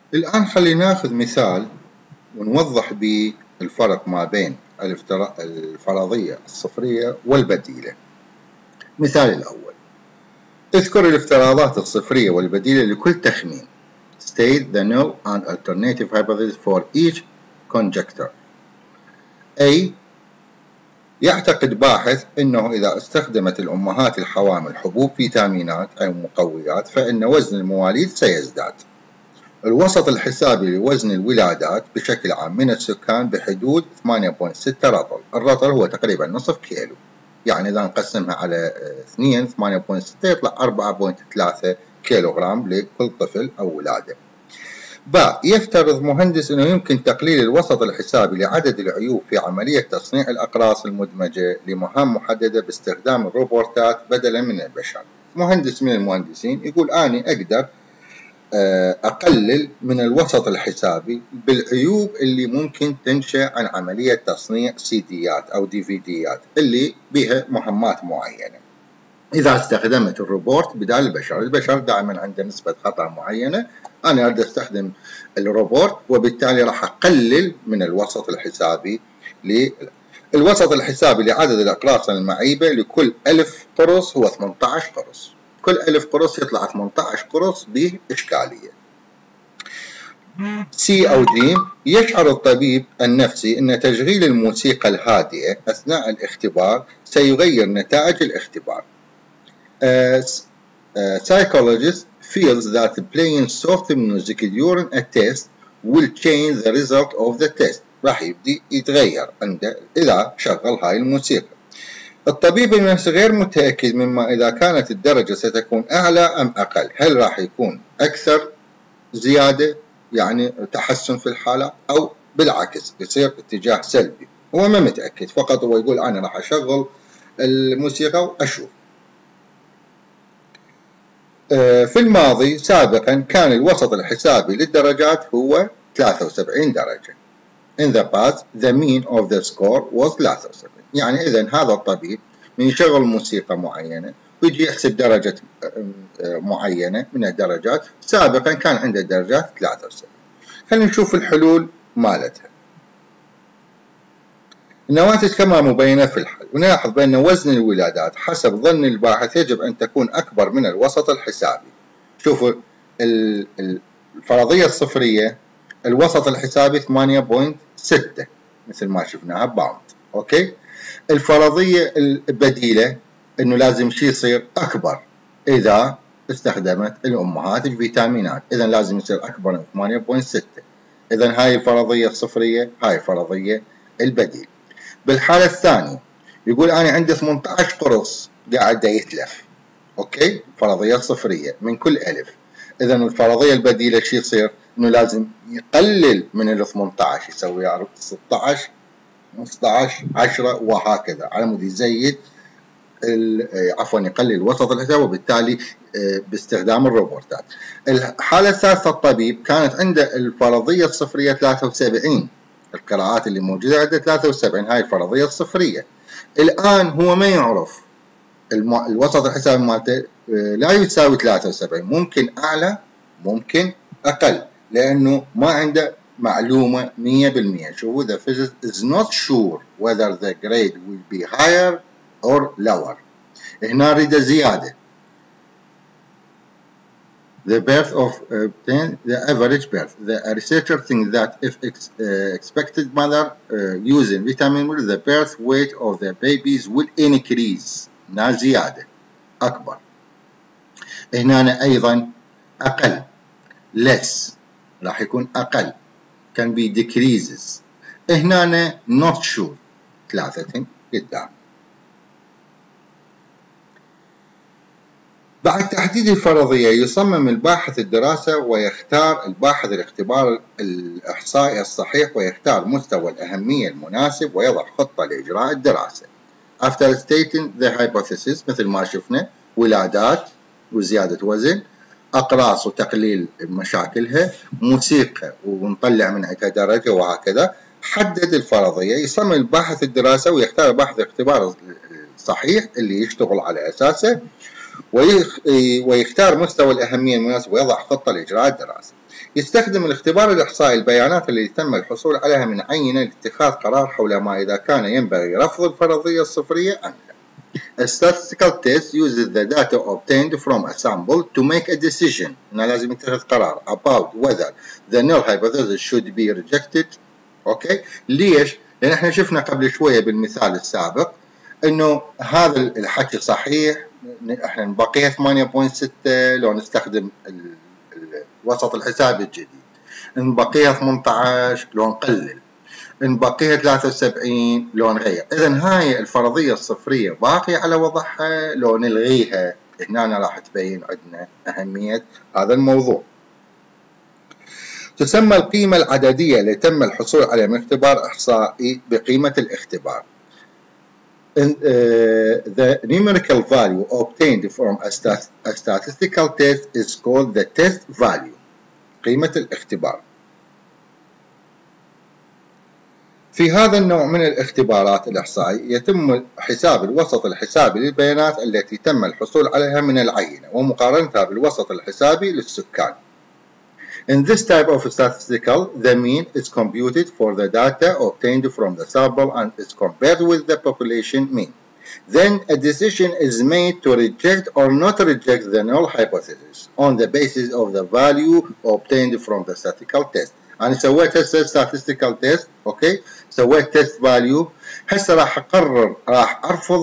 الآن خلينا ناخذ مثال ونوضح به الفرق ما بين الفرضية الصفرية والبديلة. مثال الأول: اذكر الافتراضات الصفرية والبديلة لكل تخمين. State the null and alternative hypothesis for each conjecture. A: يعتقد باحث أنه إذا استخدمت الأمهات الحوامل حبوب فيتامينات أو مقويات فإن وزن المواليد سيزداد. الوسط الحسابي لوزن الولادات بشكل عام من السكان بحدود 8.6 رطل. الرطل هو تقريبا نصف كيلو، يعني إذا نقسمها على 2 8.6 يطلع 4.3 كيلوغرام لكل طفل أو ولادة. باء: يفترض مهندس أنه يمكن تقليل الوسط الحسابي لعدد العيوب في عملية تصنيع الأقراص المدمجة لمهام محددة باستخدام الروبوتات بدلا من البشر. مهندس من المهندسين يقول أنا أقدر أقلل من الوسط الحسابي بالعيوب اللي ممكن تنشأ عن عملية تصنيع سيديات أو ديفيديات اللي بها مهمات معينة. إذا استخدمت الروبوت بدال البشر دائما عنده نسبة خطأ معينة، أنا أريد أستخدم الروبوت وبالتالي راح أقلل من الوسط الحسابي. الوسط الحسابي لعدد الأقراص المعيبة لكل 1000 قرص هو 18 قرص. كل 1000 قرص يطلع 18 قرص بإشكالية. سي أو دي: يشعر الطبيب النفسي أن تشغيل الموسيقى الهادئة أثناء الاختبار سيغير نتائج الاختبار. Psychologist feels that playing soft music during a test will change the result of the test. راح يبدي يتغير عنده إذا شغل هاي الموسيقى. الطبيب النفسي غير متأكد مما إذا كانت الدرجة ستكون أعلى أم أقل، هل راح يكون أكثر زيادة يعني تحسن في الحالة أو بالعكس يصير اتجاه سلبي. هو ما متأكد، فقط هو يقول أنا راح أشغل الموسيقى وأشوف. في الماضي سابقا كان الوسط الحسابي للدرجات هو 73 درجة. In the past the mean of the score was 73. يعني إذن هذا الطبيب من يشغل موسيقى معينة ويجي يحسب درجة معينة من الدرجات، سابقا كان عنده درجات 73. خلينا نشوف الحلول مالتها. النواتج كما مبينة في الحل، ونلاحظ بأن وزن الولادات حسب ظن الباحث يجب أن تكون أكبر من الوسط الحسابي. شوفوا الفرضية الصفرية الوسط الحسابي 8.6 مثل ما شفناها باوند. أوكي. الفرضية البديلة إنه لازم شيء يصير أكبر إذا استخدمت الأمهات الفيتامينات، إذا لازم يصير أكبر من 8.6. إذا هاي الفرضية الصفرية، هاي الفرضية البديل. بالحالة الثانية يقول أنا عندي 18 قرص قاعد يتلف. أوكي. فرضية صفرية من كل 1000. إذا الفرضية البديلة شو يصير؟ إنه لازم يقلل من ال 18، يسوي 16 15 10 وهكذا على مود يزيد عفوا يقلل الوسط الحسابي، وبالتالي باستخدام الروبوتات. الحالة الثالثة الطبيب كانت عنده الفرضية الصفرية 73، القراءات اللي موجودة عنده 73، هاي الفرضية الصفرية. الآن هو ما يعرف الوسط الحسابي مالته لا يساوي 73، ممكن أعلى ممكن أقل، لأنه ما عنده معلومة 100%. شوفوا the physicist is not sure whether the grade will be higher or lower. هنا نريد زيادة. The birth of the average birth. The researcher thinks that if expected mother using vitamin D, the birth weight of the babies will increase. هنا زيادة أكبر. هنا أيضا أقل less راح يكون أقل can be decreases. هنا not sure 3 قدام. بعد تحديد الفرضية يصمم الباحث الدراسة ويختار الباحث الاختبار الإحصائي الصحيح ويختار مستوى الأهمية المناسب ويضع خطة لإجراء الدراسة. After stating the hypothesis مثل ما شفنا ولادات وزيادة وزن، أقراص وتقليل مشاكلها، موسيقى ونطلع من عندها درجة وهكذا، حدد الفرضية. يصمم الباحث الدراسة ويختار باحث الاختبار الصحيح اللي يشتغل على أساسه، ويختار مستوى الأهمية المناسب ويضع خطة لإجراء الدراسة. يستخدم الاختبار الإحصائي البيانات التي تم الحصول عليها من عينة لاتخاذ قرار حول ما إذا كان ينبغي رفض الفرضية الصفرية أم لا. A statistical test uses the data obtained from a sample to make a decision. إنه لازم يتخذ قرار about whether the null hypothesis should be rejected. أوكي؟ ليش؟ لأن احنا شفنا قبل شوية بالمثال السابق إنه هذا الحكي صحيح، احنا بقية 8.6 لو نستخدم الوسط الحسابي الجديد، إن بقية 18 لو نقلل، إن بقية 73 لو نغير. إذن هاي الفرضية الصفرية باقية على وضعها لو نلغيها. هنا راح تبين عندنا أهمية هذا الموضوع. تسمى القيمة العددية اللي تم الحصول عليها من اختبار إحصائي بقيمة الاختبار. The numerical value obtained from a statistical test is called the test value. قيمة الاختبار. في هذا النوع من الاختبارات الإحصائية يتم حساب الوسط الحسابي للبيانات التي تم الحصول عليها من العينة ومقارنتها بالوسط الحسابي للسكان. In this type of statistical, the mean is computed for the data obtained from the sample and is compared with the population mean. Then a decision is made to reject or not reject the null hypothesis on the basis of the value obtained from the statistical test. أنا سويت هسه statistical test، أوكي؟ سويت test value، هسه راح أقرر راح أرفض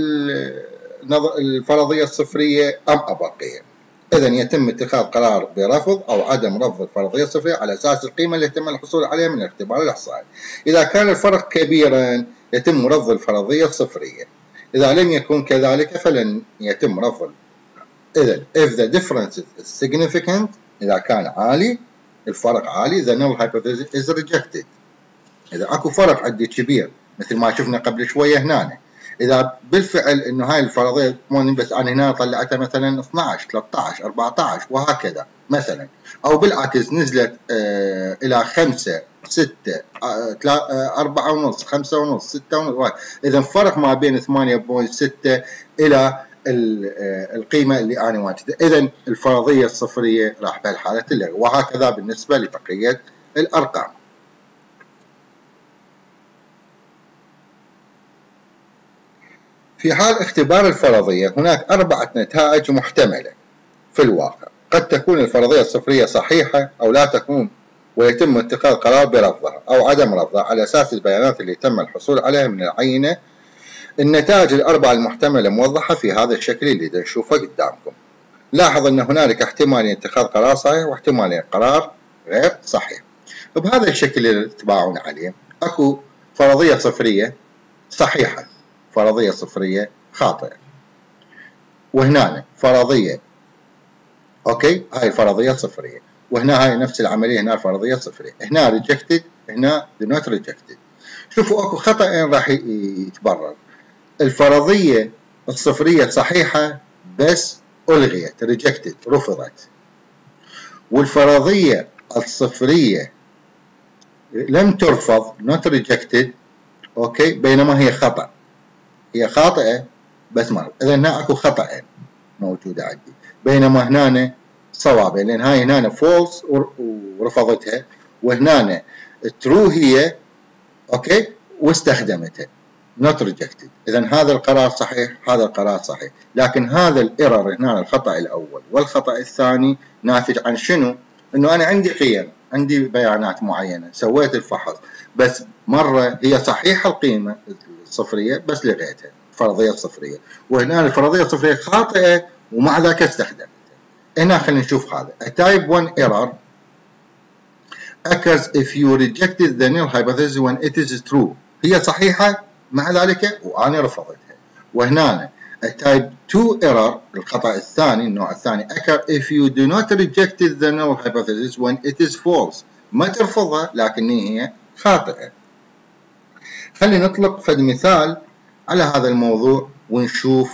الفرضية الصفرية أم أبقيها. إذن يتم اتخاذ قرار برفض أو عدم رفض الفرضية الصفرية على أساس القيمة اللي يتم الحصول عليها من الاختبار الإحصائي. إذا كان الفرق كبيرا يتم رفض الفرضية الصفرية. إذا لم يكن كذلك فلن يتم رفض. إذن if the difference is significant، إذا كان عالي الفرق عالي the null hypothesis is rejected. إذا أكو فرق عندي كبير مثل ما شفنا قبل شوية هنا، إذا بالفعل إنه هاي الفرضية بس أنا هنا طلعتها مثلا 12 13 14 وهكذا مثلا، أو بالعكس نزلت إلى 5 6 4 ونص 5 ونص 6 ونص، إذا فرق ما بين 8.6 إلى القيمة اللي أنا واجدها، إذا الفرضية الصفرية راح بهالحالة تلغى، وهكذا بالنسبة لبقية الأرقام. في حال اختبار الفرضية هناك 4 نتائج محتملة في الواقع، قد تكون الفرضية الصفرية صحيحة أو لا تكون، ويتم اتخاذ قرار برفضها أو عدم رفضها على أساس البيانات اللي تم الحصول عليها من العينة. النتائج ال4 المحتملة موضحة في هذا الشكل اللي نشوفه قدامكم. لاحظ أن هنالك احتمال اتخاذ قرار صحيح واحتمال قرار غير صحيح. بهذا الشكل اللي تتباعون عليه أكو فرضية صفرية صحيحة، فرضية صفرية خاطئة، وهنا فرضية أوكي هاي الفرضية صفرية، وهنا هاي نفس العملية، هنا فرضية صفرية، هنا rejected هنا do not rejected. شوفوا أكو خطأين راح يتبرر. الفرضية الصفرية صحيحة بس ألغيت rejected رفضت، والفرضية الصفرية لم ترفض not rejected أوكي بينما هي خطأ، هي خاطئة بس ما. إذا هنا أكو خطأين موجودة عندي، بينما هنا صوابين، لأن هاي هنا فولس ورفضتها، وهنا ترو هي أوكي واستخدمتها not rejected. إذا هذا القرار صحيح، هذا القرار صحيح، لكن هذا الإيرور هنا الخطأ الأول والخطأ الثاني ناتج عن شنو؟ إنه أنا عندي قيم، عندي بيانات معينة، سويت الفحص بس مرة هي صحيحة القيمة الصفرية بس لغيتها فرضية صفرية، وهنا الفرضية الصفرية خاطئة ومع ذلك استخدمتها. هنا خلينا نشوف هذا a type 1 error occurs if you rejected the null hypothesis when it is true. هي صحيحة مع ذلك وأنا رفضتها. وهنا a type 2 error الخطأ الثاني النوع الثاني occur if you do not reject the null hypothesis when it is false. ما ترفضها لكن هي خاطئة. خلينا نطلق فد مثال على هذا الموضوع ونشوف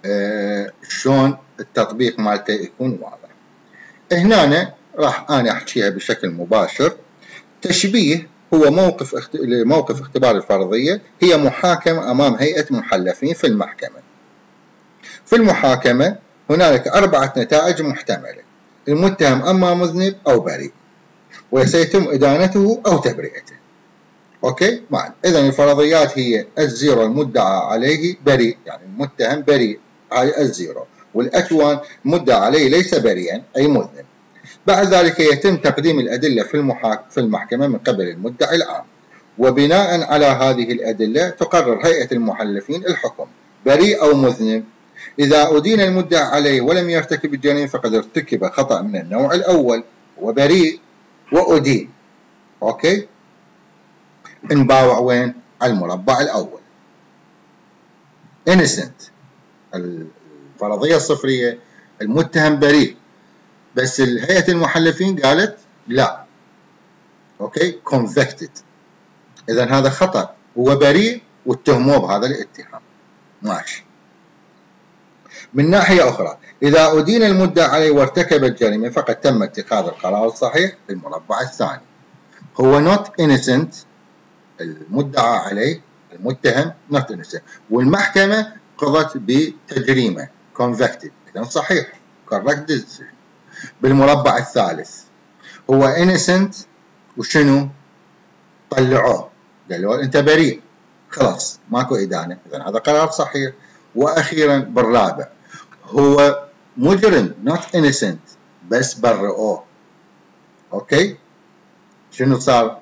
شلون التطبيق مالته يكون واضح. هنا راح أنا أحكيها بشكل مباشر. تشبيه هو موقف اختبار الفرضية، هي محاكمة أمام هيئة محلفين في المحكمة. في المحاكمة هنالك 4 نتائج محتملة، المتهم أما مذنب أو بريء، وسيتم إدانته أو تبرئته. أوكي معنا. إذا الفرضيات هي الزيرو المدعى عليه بريء، يعني المتهم بريء، هاي الزيرو، والأتوان المدعى عليه ليس بريئا أي مذنب. بعد ذلك يتم تقديم الأدلة في المحكمة من قبل المدعي العام، وبناء على هذه الأدلة تقرر هيئة المحلفين الحكم بريء أو مذنب. إذا أدين المدعى عليه ولم يرتكب الجريمة فقد ارتكب خطأ من النوع الأول وبريء وأدين. أوكي، نباوع وين؟ على المربع الأول. innocent، الفرضية الصفرية، المتهم بريء، بس هيئة المحلفين قالت لا. أوكي، convicted، إذا هذا خطأ، هو بريء واتهموه بهذا الاتهام. ماشي. من ناحية أخرى، إذا أدين المدعى عليه وارتكب الجريمة فقد تم اتخاذ القرار الصحيح للمربع الثاني. هو not innocent، المدعى عليه المتهم not innocent، والمحكمة قضت بتجريمه convicted، إذا صحيح correct decision. بالمربع الثالث هو innocent وشنو؟ طلعوه قالوا أنت بريء، خلاص ماكو إدانة، إذا هذا قرار صحيح. وأخيرا بالرابع هو مجرم not innocent بس برئوه. أوكي، شنو صار؟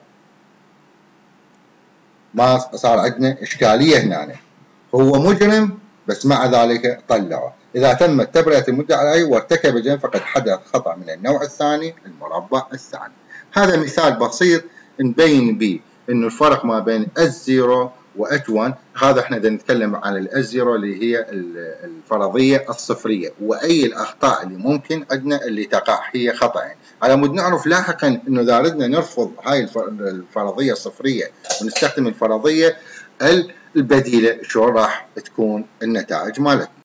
ما صار عندنا إشكالية هنا، هو مجرم بس مع ذلك طلعه. إذا تمت تبرئة المدعى عليه وارتكب جريمة فقد حدث خطأ من النوع الثاني المربع الثاني. هذا مثال بسيط نبين به إنه الفرق ما بين S0 و H1. هذا احنا نتكلم عن S0 اللي هي الفرضية الصفرية، وأي الأخطاء اللي ممكن عندنا اللي تقع هي خطأين، على مود نعرف لاحقا إنه إذا أردنا نرفض هاي الفرضية الصفرية ونستخدم الفرضية البديلة شو راح تكون النتائج مالتنا.